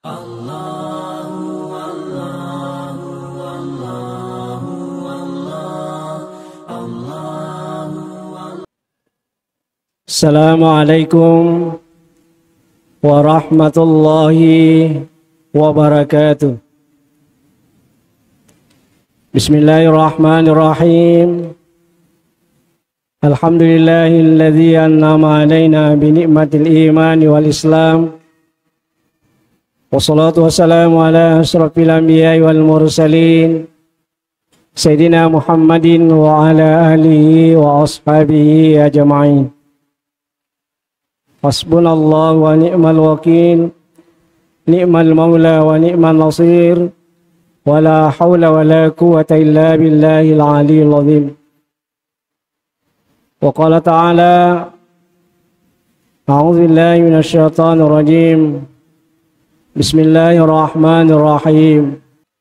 Assalamualaikum warahmatullahi wabarakatuh. Bismillahirrahmanirrahim. Alhamdulillahilladzi an'ama alaina bi ni'matil iman wal islam. Wassalatu wassalamu ala asyrafil anbiya'i wal mursalin Sayyidina Muhammadin wa ala alihi wa ashabihi ajma'in. Hasbunallahu wa ni'mal wakil, ni'mal maula wa ni'mal nasir, wa la hawla wa la quwwata illa billahil aliyyil azim. Wa qala ta'ala, a'udzu billahi minasy syaithanir rajim. Bismillahirrahmanirrahim.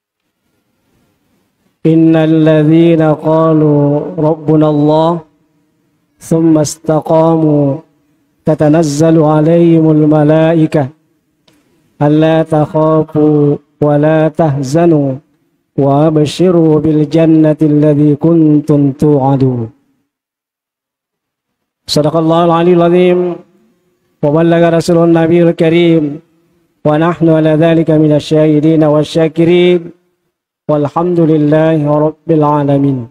Innal ladzina qalu rabbunallah tsumma istaqamu tatanazzalu alaihimul malaikah alla takhafu wa la tahzanu wa abshiru bil jannati alladzi kuntum tu'adun. Shadaqallahul aliyyul azim wa ballagha rasulun nabiyul karim wa nahnu ala dzalika minasy syahidin wasyakirin walhamdulillahi rabbil alamin.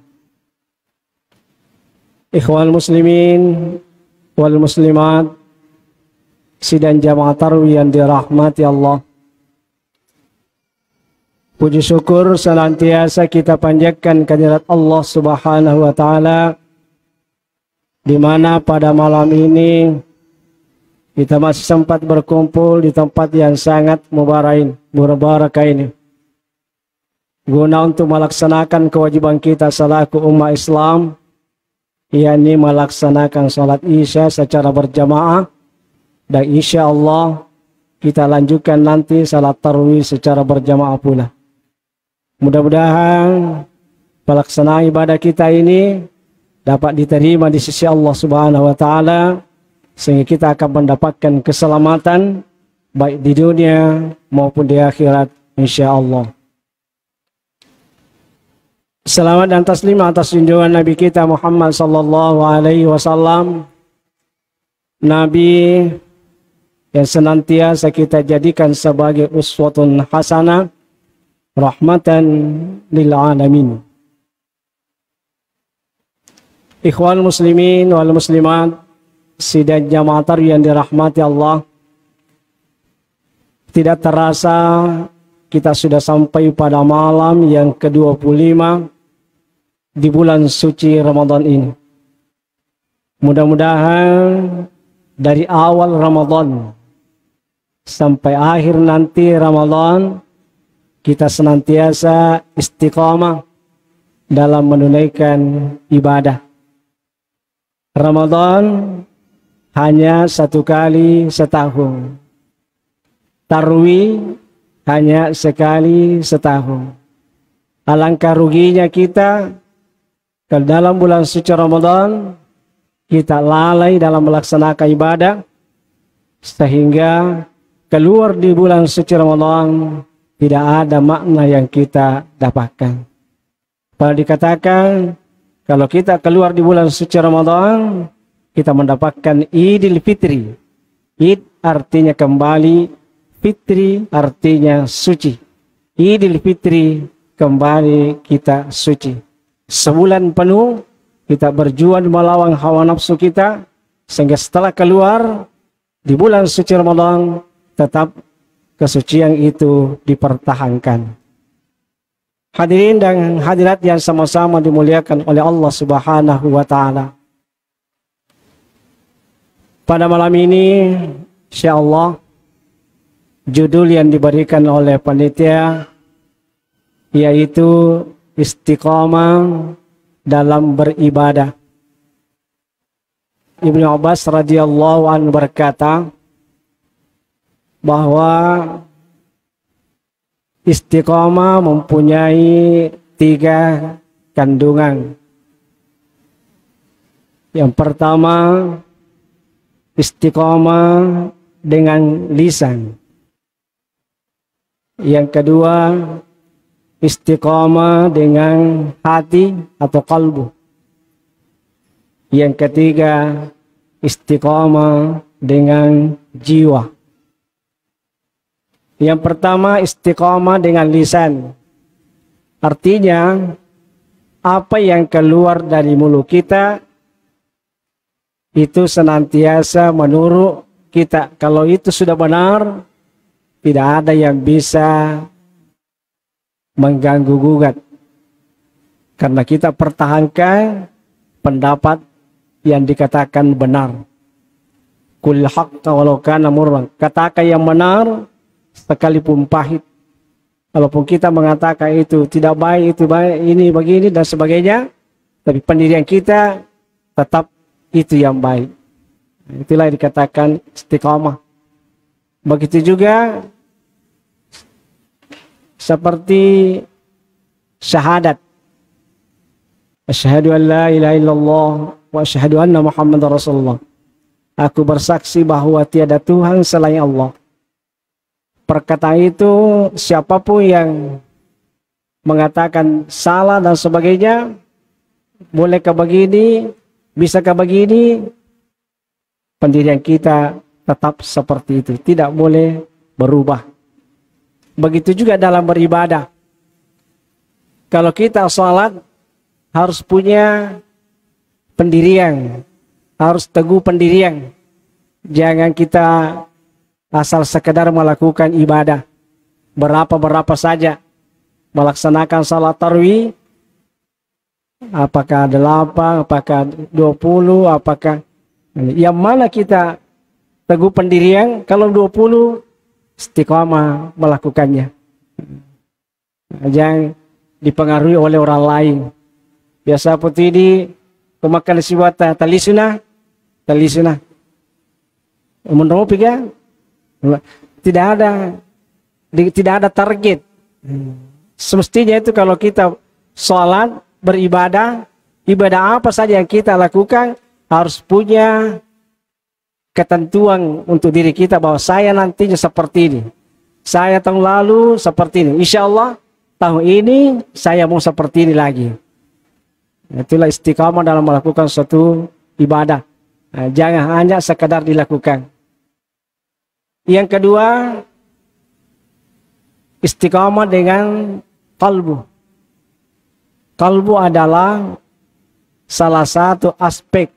Ikhwal muslimin wal muslimat, sidang jamaah tarawih yang dirahmati Allah, puji syukur senantiasa kita panjatkan kehadirat Allah Subhanahu wa taala, di mana pada malam ini kita masih sempat berkumpul di tempat yang sangat mubarakah ini, guna untuk melaksanakan kewajiban kita selaku umat Islam, yakni melaksanakan sholat isya secara berjamaah, dan insya Allah kita lanjutkan nanti sholat tarawih secara berjamaah pula. Mudah-mudahan pelaksanaan ibadah kita ini dapat diterima di sisi Allah Subhanahu wa taala, sehingga kita akan mendapatkan keselamatan baik di dunia maupun di akhirat insya Allah. Salawat dan taslim atas junjungan Nabi kita Muhammad sallallahu alaihi wasallam, Nabi yang senantiasa kita jadikan sebagai uswatun hasanah, rahmatan lil alamin. Ikhwan muslimin wal muslimat, sidang jamaah tarawih yang dirahmati Allah, tidak terasa kita sudah sampai pada malam yang ke-25 di bulan suci Ramadan ini. Mudah-mudahan dari awal Ramadan sampai akhir nanti Ramadan, kita senantiasa istiqamah dalam menunaikan ibadah. Ramadan hanya satu kali setahun. Tarwih hanya sekali setahun. Alangkah ruginya kita kalau dalam bulan suci Ramadan kita lalai dalam melaksanakan ibadah, sehingga keluar di bulan suci Ramadan tidak ada makna yang kita dapatkan. Kalau dikatakan kalau kita keluar di bulan suci Ramadan, kita mendapatkan Idul Fitri. Id artinya kembali, Fitri artinya suci. Idul Fitri, kembali kita suci. Sebulan penuh kita berjuang melawan hawa nafsu kita, sehingga setelah keluar di bulan suci Ramadan tetap kesucian itu dipertahankan. Hadirin dan hadirat yang sama-sama dimuliakan oleh Allah Subhanahu wa taala. Pada malam ini insyaallah judul yang diberikan oleh panitia yaitu istiqamah dalam beribadah. Ibnu Abbas radhiyallahu anhu berkata bahwa istiqamah mempunyai 3 kandungan. Yang pertama, istiqamah dengan lisan. Yang kedua, istiqamah dengan hati atau kalbu. Yang ketiga, istiqamah dengan jiwa. Yang pertama, istiqamah dengan lisan. Artinya, apa yang keluar dari mulut kita itu senantiasa menurut kita. Kalau itu sudah benar, tidak ada yang bisa mengganggu gugat. Karena kita pertahankan pendapat yang dikatakan benar. Qul haqqa walau kana murran. Katakan yang benar sekalipun pahit. Walaupun kita mengatakan itu tidak baik, itu baik, ini begini dan sebagainya, tapi pendirian kita tetap itu yang baik. Itulah yang dikatakan istiqamah. Begitu juga seperti syahadat. Asyhadu an la ilaha illallah wa asyhadu anna Muhammadar Rasulullah. Aku bersaksi bahwa tiada Tuhan selain Allah. Perkataan itu siapapun yang mengatakan salah dan sebagainya, bolehkah begini, bisakah begini, pendirian kita tetap seperti itu, tidak boleh berubah. Begitu juga dalam beribadah. Kalau kita sholat harus punya pendirian, harus teguh pendirian. Jangan kita asal sekedar melakukan ibadah berapa saja, melaksanakan salat tarawih, apakah 8, apakah 20, apakah yang mana kita teguh pendirian. Kalau 20 istiqamah melakukannya, jangan dipengaruhi oleh orang lain. Biasa seperti ini pemakan siwata talisuna menurut pikir tidak ada target. Semestinya itu kalau kita sholat, beribadah, ibadah apa saja yang kita lakukan harus punya ketentuan untuk diri kita bahwa saya nantinya seperti ini, saya tahun lalu seperti ini, insya Allah tahun ini saya mau seperti ini lagi. Itulah istiqamah dalam melakukan suatu ibadah. Jangan hanya sekadar dilakukan. Yang kedua, istiqamah dengan kalbu. Kalbu adalah salah satu aspek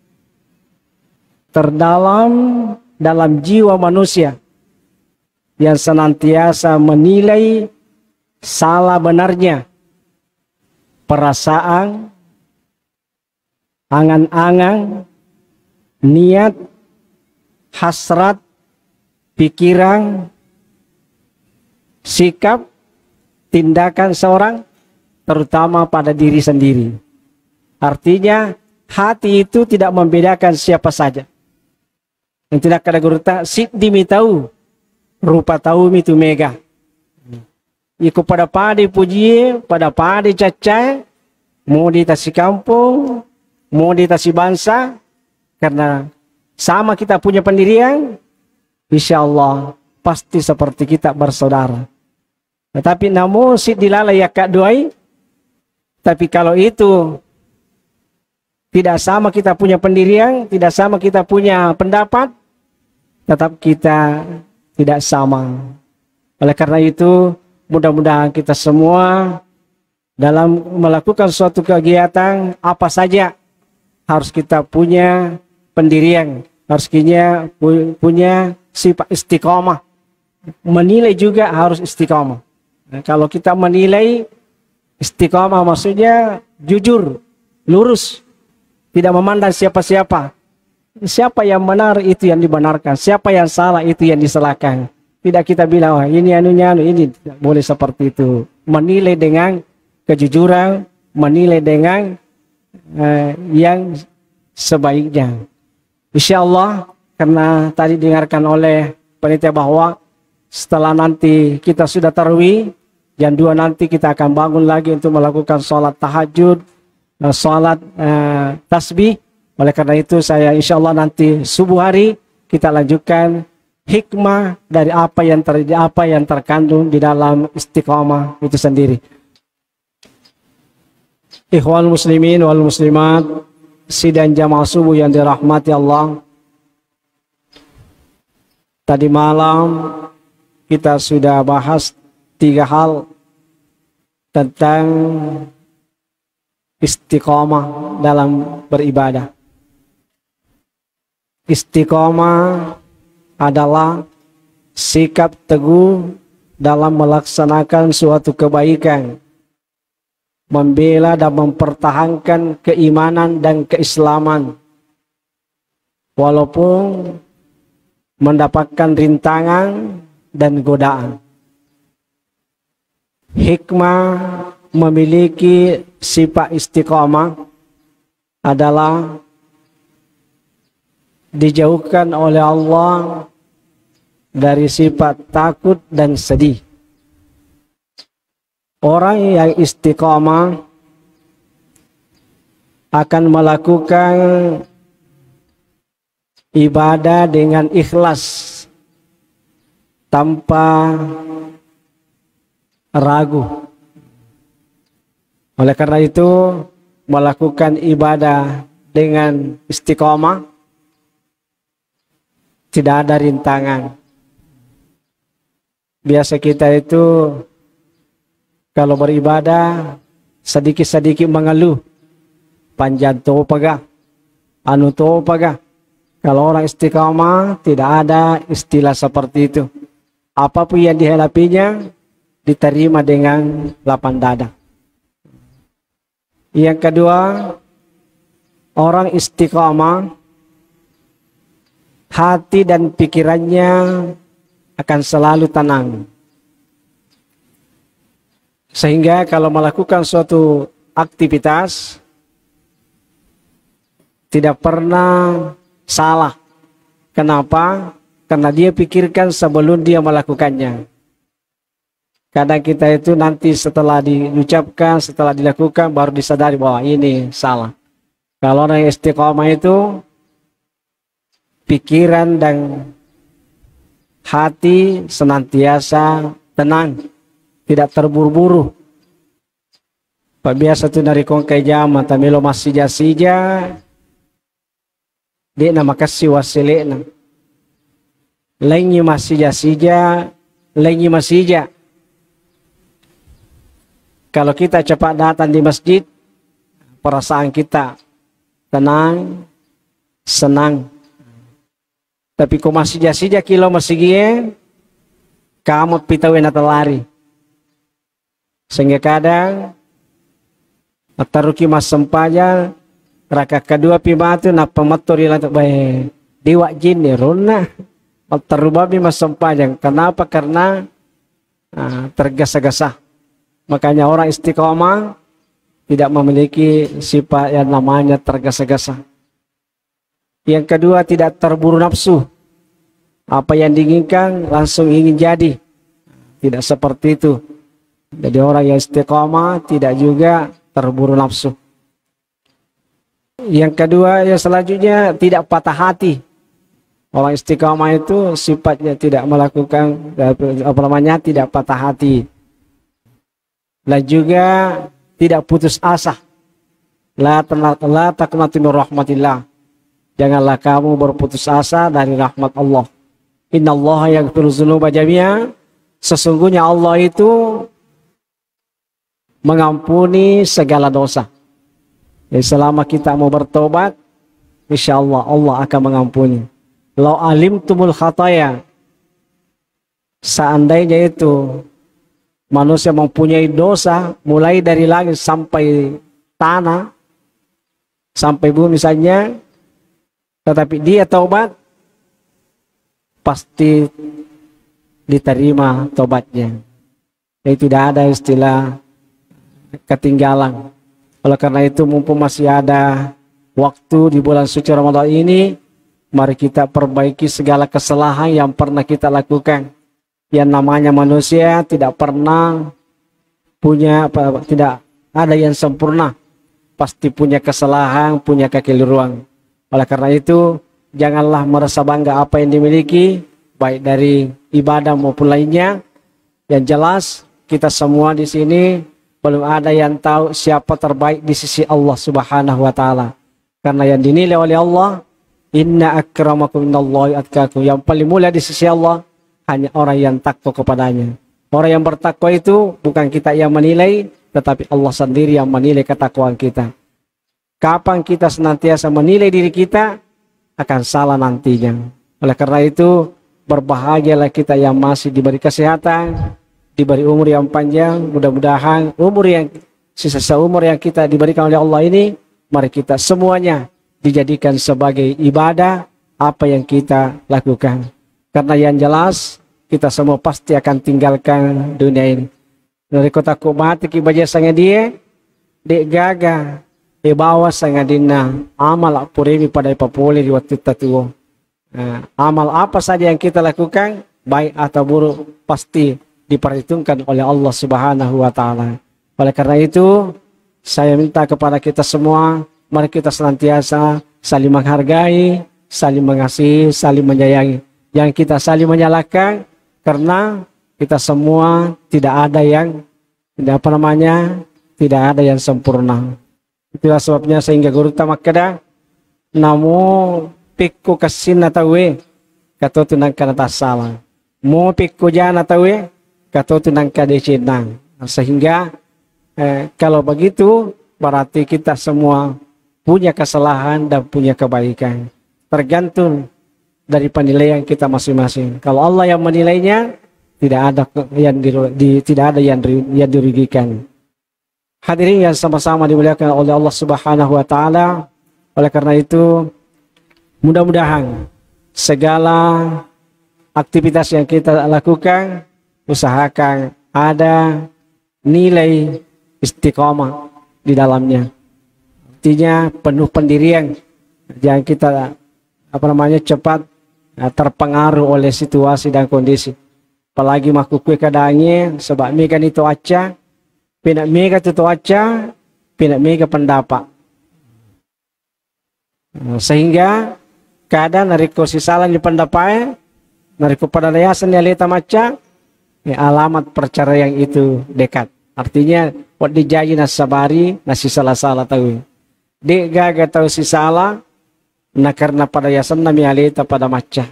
terdalam dalam jiwa manusia yang senantiasa menilai salah benarnya perasaan, angan-angan, niat, hasrat, pikiran, sikap, tindakan seorang, terutama pada diri sendiri. Artinya hati itu tidak membedakan siapa saja. Yang tidak ada guru tak sidimi tahu, rupa tahu itu mega. Iku pada padi puji, pada padi cacai, mau di tasi kampung, mau di tasi bangsa, karena sama kita punya pendirian, insya Allah pasti seperti kita bersaudara. Tetapi namun sid dilalai ya kak doai. Tapi kalau itu tidak sama kita punya pendirian, tidak sama kita punya pendapat, tetap kita tidak sama. Oleh karena itu mudah-mudahan kita semua dalam melakukan suatu kegiatan apa saja harus kita punya pendirian, harus kita punya sifat istiqamah. Menilai juga harus istiqamah. Nah, kalau kita menilai istiqamah maksudnya jujur, lurus, tidak memandang siapa-siapa. Siapa yang benar itu yang dibenarkan, siapa yang salah itu yang disalahkan. Tidak kita bilang oh, ini anunya ini, tidak boleh seperti itu. Menilai dengan kejujuran, menilai dengan yang sebaiknya. Insya Allah, karena tadi dengarkan oleh panitia bahwa setelah nanti kita sudah tarawih, jam 2 nanti kita akan bangun lagi untuk melakukan sholat tahajud, sholat tasbih. Oleh karena itu saya insya Allah nanti subuh hari kita lanjutkan hikmah dari apa yang terkandung di dalam istiqomah itu sendiri. Ikhwan muslimin wal muslimat, sidang jamaah subuh yang dirahmati Allah. Tadi malam kita sudah bahas 3 hal tentang istiqomah dalam beribadah. Istiqomah adalah sikap teguh dalam melaksanakan suatu kebaikan, membela dan mempertahankan keimanan dan keislaman, walaupun mendapatkan rintangan dan godaan. Hikmah memiliki sifat istiqamah adalah dijauhkan oleh Allah dari sifat takut dan sedih. Orang yang istiqamah akan melakukan ibadah dengan ikhlas tanpa ragu. Oleh karena itu, melakukan ibadah dengan istiqamah tidak ada rintangan. Biasa kita itu kalau beribadah sedikit-sedikit mengeluh, panjang to pagah, anu to pagah. Kalau orang istiqamah tidak ada istilah seperti itu. Apapun yang dihadapinya diterima dengan lapang dada. Yang kedua, orang istiqamah hati dan pikirannya akan selalu tenang. Sehingga kalau melakukan suatu aktivitas tidak pernah salah. Kenapa? Karena dia pikirkan sebelum dia melakukannya. Kadang kita itu nanti setelah diucapkan, setelah dilakukan baru disadari bahwa ini salah. Kalau orang istiqomah itu pikiran dan hati senantiasa tenang, tidak terburu-buru. Biasa tu dari kongkai jama tamilo masih jasija dia nama kasih wasilena. Lengi masih jasija, lengi masija. Kalau kita cepat datang di masjid, perasaan kita tenang, senang. Tapi kau masih jasija kilo masih gie, kamu pitawin atau lari. Sehingga kadang ataruki mas sempaja raka kedua pimatu na pematori lantak bae dewa jin ni rona atarubabi mas sempaja. Kenapa? Karena tergesa-gesa. Makanya orang istiqomah tidak memiliki sifat yang namanya tergesa-gesa. Yang kedua, tidak terburu nafsu. Apa yang diinginkan langsung ingin jadi. Tidak seperti itu. Jadi orang yang istiqomah tidak juga terburu nafsu. Yang kedua, yang selanjutnya tidak patah hati. Orang istiqomah itu sifatnya tidak melakukan tidak patah hati. Dan juga tidak putus asa. La taqnatu min rahmatillah. Janganlah kamu berputus asa dari rahmat Allah. Innallaha yaghfiru dzunuba jami'a. Sesungguhnya Allah itu mengampuni segala dosa. Jadi selama kita mau bertobat, insyaallah Allah akan mengampuni. Lau alimtumul khataya. Seandainya itu manusia mempunyai dosa mulai dari langit sampai tanah, sampai bumi saja, tetapi dia taubat, pasti diterima taubatnya. Jadi tidak ada istilah ketinggalan. Oleh karena itu, mumpung masih ada waktu di bulan suci Ramadan ini, mari kita perbaiki segala kesalahan yang pernah kita lakukan. Yang namanya manusia tidak pernah punya tidak ada yang sempurna. Pasti punya kesalahan, punya kekeliruan. Oleh karena itu, janganlah merasa bangga apa yang dimiliki, baik dari ibadah maupun lainnya. Yang jelas kita semua di sini belum ada yang tahu siapa terbaik di sisi Allah Subhanahu wa taala. Karena yang dinilai oleh Allah, inna akramakum indallahi atqakum. Yang paling mulia di sisi Allah hanya orang yang takwa kepadanya. Orang yang bertakwa itu bukan kita yang menilai, tetapi Allah sendiri yang menilai ketakwaan kita. Kapan kita senantiasa menilai diri kita, akan salah nantinya. Oleh karena itu, berbahagialah kita yang masih diberi kesehatan, diberi umur yang panjang. Mudah-mudahan umur yang sisa umur yang kita diberikan oleh Allah ini, mari kita semuanya dijadikan sebagai ibadah apa yang kita lakukan. Karena yang jelas kita semua pasti akan tinggalkan dunia ini. Dari kota kumati kibaja sangat dia, dek gaga, bawa sangat dina amal purimi pada papuli di waktu tatuo. Amal apa saja yang kita lakukan, baik atau buruk, pasti diperhitungkan oleh Allah Subhanahu wa taala. Oleh karena itu, saya minta kepada kita semua, mari kita senantiasa saling menghargai, saling mengasihi, saling menyayangi. Yang kita saling menyalahkan, karena kita semua tidak ada yang tidak ada yang sempurna. Itulah sebabnya sehingga guru tamakada namo pikku kasin atawe katotu nang kanata salah. Mo pikku jana atawe katotu nang kadecinang. Sehingga kalau begitu berarti kita semua punya kesalahan dan punya kebaikan. Tergantung dari penilaian kita masing-masing. Kalau Allah yang menilainya, tidak ada yang dirugikan. Hadirin yang sama-sama dimuliakan oleh Allah Subhanahu wa taala. Oleh karena itu, mudah-mudahan segala aktivitas yang kita lakukan, usahakan ada nilai istiqomah di dalamnya. Artinya penuh pendirian, jangan kita cepat terpengaruh oleh situasi dan kondisi. Apalagi makukui keadaannya, sebab mereka itu aca, pinak mereka itu aca, pinak mereka pendapat. Sehingga keadaan nariko sisalan di pendapat, nariko pada layasan yang leta maca, alamat perceraian itu dekat. Artinya, wat dijayi nasabari, nasi salah-salah tahu. Dek gaga tahu si salah, na karena pada yasan nami aleta pada maca.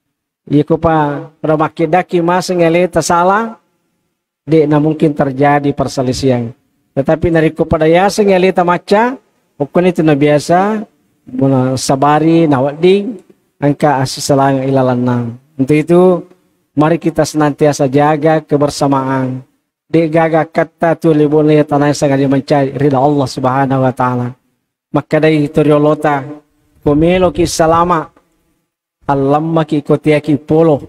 Iku pa pada makidaki masing aleta salah, dek na mungkin terjadi perselisihan. Tetapi nariko pada yasan aleta maca, ukun itu na biasa, muna sabari nawading, angka asisalang ilalanang. Untuk itu, mari kita senantiasa jaga kebersamaan. Dek gaga kata tuli boleh tanah sangat mencari ridha Allah Subhanahu wa taala. Maka dari toriolota komelo ki salama alamma ki kotia ki polo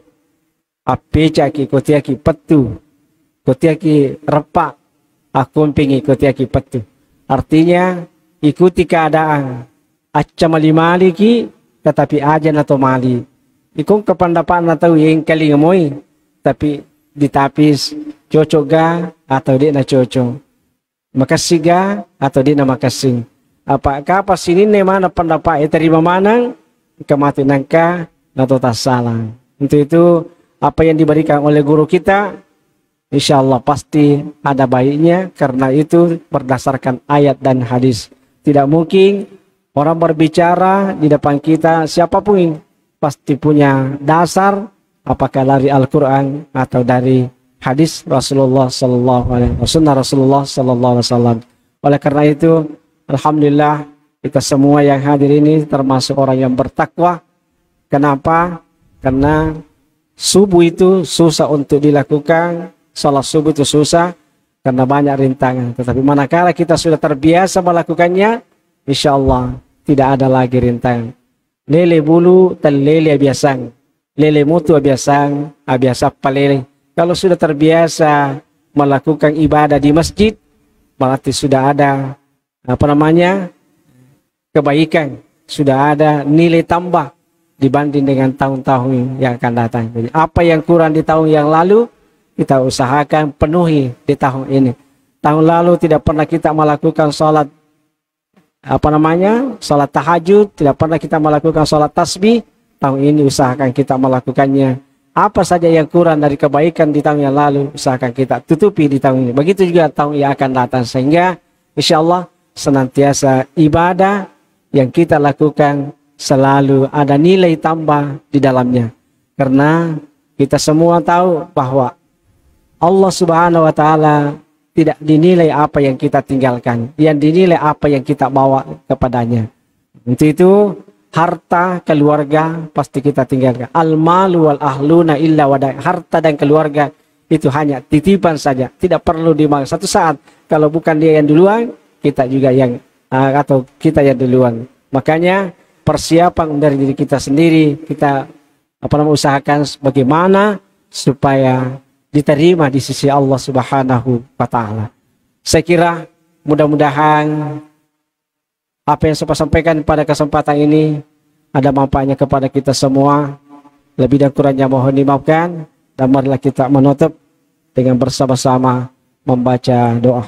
apeca ki kotia ki petu kotia ki repak akumpingi kotia ki petu. Artinya ikuti keadaan acca mali ki tetapi ajan atau mali ikung kependapat atau yang kali ngemoi tapi ditapis cocok ga atau dia na cocok makasih ga atau dia na makasih. Apakah pas ini mana pendapat terima mana kemati nangka atau tak salah. Untuk itu apa yang diberikan oleh guru kita insya Allah pasti ada baiknya, karena itu berdasarkan ayat dan hadis. Tidak mungkin orang berbicara di depan kita siapapun pasti punya dasar apakah dari Al-Quran atau dari hadis Rasulullah Sallallahu Alaihi Wasallam. Oleh karena itu, alhamdulillah kita semua yang hadir ini termasuk orang yang bertakwa. Kenapa? Karena subuh itu susah untuk dilakukan, salat subuh itu susah karena banyak rintangan. Tetapi manakala kita sudah terbiasa melakukannya, insya Allah tidak ada lagi rintangan. Lele bulu lele abiasang, lele mutu abiasang, abiasa palele. Kalau sudah terbiasa melakukan ibadah di masjid, berarti sudah ada kebaikan, sudah ada nilai tambah dibanding dengan tahun-tahun yang akan datang. Jadi apa yang kurang di tahun yang lalu kita usahakan penuhi di tahun ini. Tahun lalu tidak pernah kita melakukan sholat sholat tahajud, tidak pernah kita melakukan sholat tasbih. Tahun ini usahakan kita melakukannya apa saja yang kurang dari kebaikan di tahun yang lalu, usahakan kita tutupi di tahun ini. Begitu juga tahun yang akan datang, sehingga insya Allah senantiasa ibadah yang kita lakukan selalu ada nilai tambah di dalamnya. Karena kita semua tahu bahwa Allah Subhanahu wa Ta'ala tidak dinilai apa yang kita tinggalkan, yang dinilai apa yang kita bawa kepadanya. Untuk itu harta, keluarga pasti kita tinggalkan. Al-malu wal ahluna illa wadai. Harta dan keluarga itu hanya titipan saja, tidak perlu dimakan. Satu saat kalau bukan dia yang duluan, kita juga yang atau kita yang duluan. Makanya persiapan dari diri kita sendiri, kita usahakan bagaimana supaya diterima di sisi Allah Subhanahu wa Ta'ala. Saya kira mudah-mudahan apa yang saya sampaikan pada kesempatan ini ada manfaatnya kepada kita semua. Lebih dan kurangnya mohon dimaafkan, dan marilah kita menutup dengan bersama-sama membaca doa.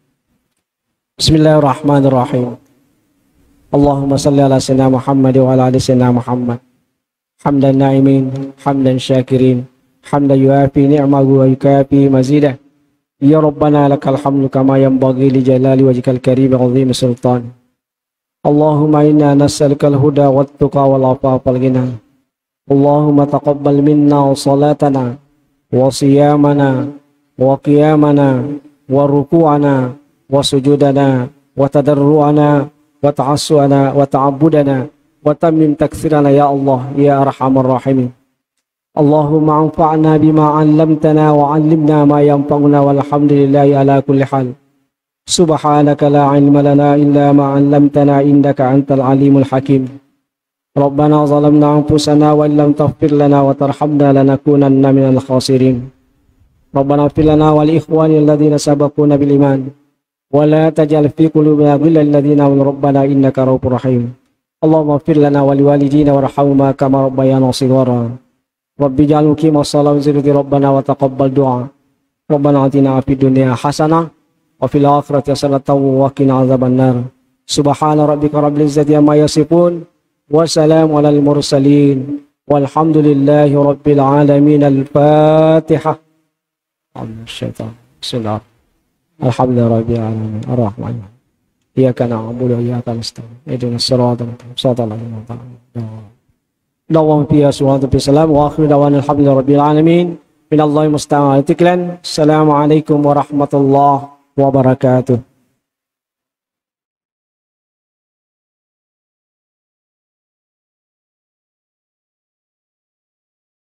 Bismillahirrahmanirrahim. Allahumma salli ala sayyidina Muhammad wa ala ali sayyidina Muhammad. Hamdan na'imin, hamdan syakirin, hamdan yuafi ni'mahu wa yukafi mazidah. Ya Rabbana lakal hamdu kama yanbaghi li jalali wajhikal karim wa 'azimi sultan. Allahumma inna nas'alukal huda wat tuqa wal afafa wal ghina. Allahumma taqabbal minna salatana wa siyamana wa qiyamana wa ruku'ana wa sujudana wa tadarru'ana wa ta'assuana wa ta'abbudana wa tammim takthirana ya Allah ya arhamar rahimin. Allahumma anfa'na bima 'allamtana wa 'allimna ma yanfa'una walhamdulillahi ala kulli hal. Subhanaka la ilma lana illa ma 'allamtana innaka antal alimul hakim. Rabbana zalamna anfusana wa illam taghfir lana wa tarhamna lanakunanna minal khasirin. Rabbana ighfir lana wal ikhwani alladhina sabaquna bil iman wa la taj'al fi qulubina ghillan lil ladzina amanu rabbana innaka ra'ufur rahim. Allahumma ighfir lana wa liwalidina warhamhuma kama rabbayana shighara. Rabbi ij'al muqimas salati zurriyyati rabbana wa taqabbal du'a. Rabbana atina fid dunya hasanah wa fil akhirati hasanatan wa qina adzabannar. Subhana rabbika rabbil izzati amma yasifun wa salamun alal mursalin walhamdulillahi rabbil alamin. Al-Fatihah. Bismillah. Alhamdulillahi rabbil alamin arrahman arrahim. Iyyaka na'budu wa iyyaka nasta'in. Ihdinas siratal mustaqim. Dawam fiha suwatu bisalam wa akhiru dawana alhamdulillahi rabbil alamin. Minallahi musta'an. Assalamualaikum warahmatullahi wabarakatuh.